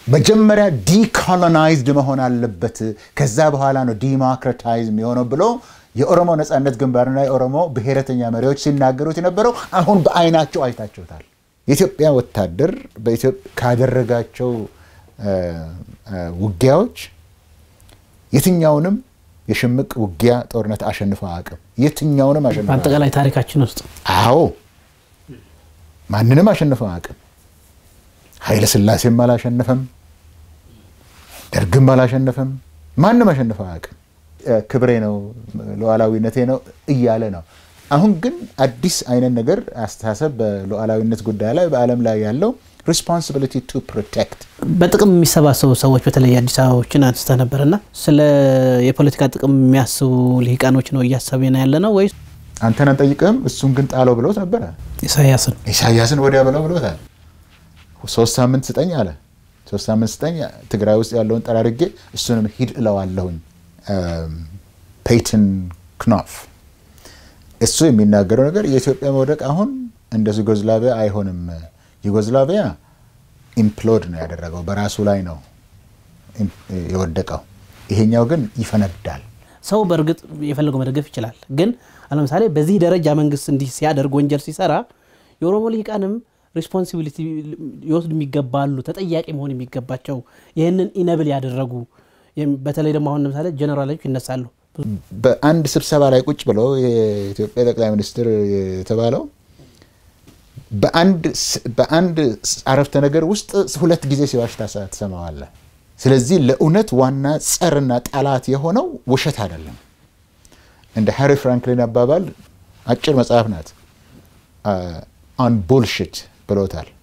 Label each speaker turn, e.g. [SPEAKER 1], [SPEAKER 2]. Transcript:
[SPEAKER 1] መጀመሪያ ዲኮሎናይዝድ መሆን አለበት ከዛ በኋላ ነው ዲሞክራታይዝ የሚሆነው ብሎ የኦሮሞ ነጻነት ግንባርና የኦሮሞ ብሔረተኛ መሪዎች ሲናገሩት የነበረው አሁን በአይናቸው አይታችሁታል የኢትዮጵያ ወታደር በኢትዮጵያ ካደረጋቸው ውጊያዎች የትኛውንም የሽምቅ ውጊያ ጦርነት አሸንፈው አያውቅም የትኛውንም አሸንፈው
[SPEAKER 2] አጠቃላይ ታሪካችን ውስጥ
[SPEAKER 1] አዎ ማንንም አሸንፈው አያውቅም ኃይለ ሥላሴም አላሸነፈም ደርግም አላሸነፈም ማንንም አሸንፈው አያውቅም ክብሬ ነው ሉዓላዊነቴ ነው እያለ ነው አሁን ግን አዲስ አይነት ነገር አስተሳሰብ በሉዓላዊነት ጉዳይ ላይ በአለም ላይ ያለው responsibility to protect
[SPEAKER 2] በጥቅም የሚሰባሰቡ ሰዎች በተለይ አዲስ አበባዎችን አንስተ ነበርና ስለ የፖለቲካ ጥቅም የሚያስቡ ልሂቃኖች ነው እያሰበና ያለነው ወይስ
[SPEAKER 1] አንተን አንጠይቅም እሱን ግን ጣለው ብሎት ነበር ኢሳያስን ወዲያ ብሎታል 3 ሳምንት ስጠኝ አለ 3 ሳምንት ስጠኝ ትግራይ ውስጥ ያለውን ጠራርጌ እሱንም ሂድ እለዋለሁኝ ፔይተን ክኖፍ እሱ የሚናገረው ነገር የኢትዮጵያ መውደቅ አሁን እንደ ዩጎዝላቪያ አይሆንም ዩጎዝላቪያ ኢምፕሎድ ነው ያደረገው በራሱ ላይ ነው የወደቀው ይሄኛው ግን ይፈነዳል
[SPEAKER 2] ሰው በርግጥ የፈለገው መደገፍ ይችላል ግን ለምሳሌ በዚህ ደረጃ መንግስት እንዲህ ሲያደርግ ወንጀል ሲሰራ የኦሮሞ ልሂቃንም ሪስፖንሲቢሊቲ ይወስድ የሚገባሉ ተጠያቂ መሆን የሚገባቸው ይሄንን ኢነብል ያደረጉ በተለይ ደግሞ አሁን ለምሳሌ ጀነራሎች ይነሳሉ
[SPEAKER 1] በአንድ ስብሰባ ላይ ቁጭ ብለው የኢትዮጵያ ጠቅላይ ሚኒስትር የተባለው በአንድ አረፍተ ነገር ውስጥ ሁለት ጊዜ ሲዋሽ ተሰማዋለ ስለዚህ ለኡነት ዋና ጸርና ጣላት የሆነው ውሸት አይደለም እንደ ሃሪ ፍራንክሊን አባባል አጭር መጽሐፍ ናት on bullshit ብሎታል